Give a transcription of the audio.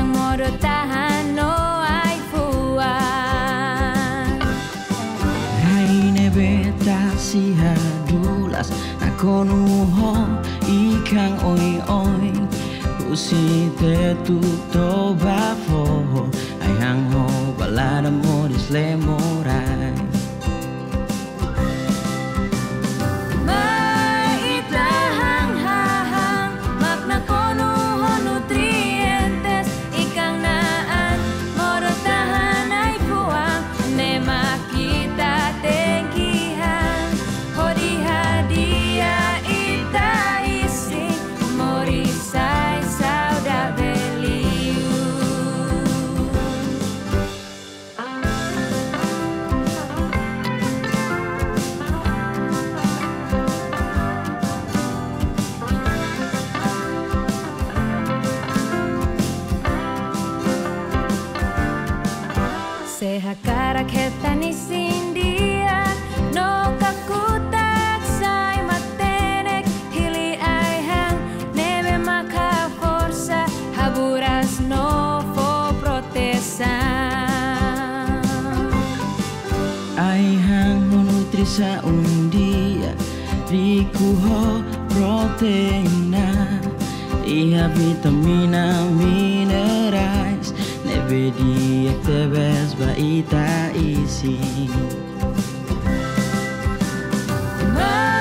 Ikang modo tahan no ay fuan. Raine beta siha dulas nakonuho ikang oi oi usi te tuto bafo ayang ho balada modis lemorai. Sehakara ketani sindia no kakutak sai matenek hili aihang nebe maka forsa haburas no fo protesan. Aihang nutrisa undia rikuho proteina iha vitamina minerais nebedi actebes ba ita isi.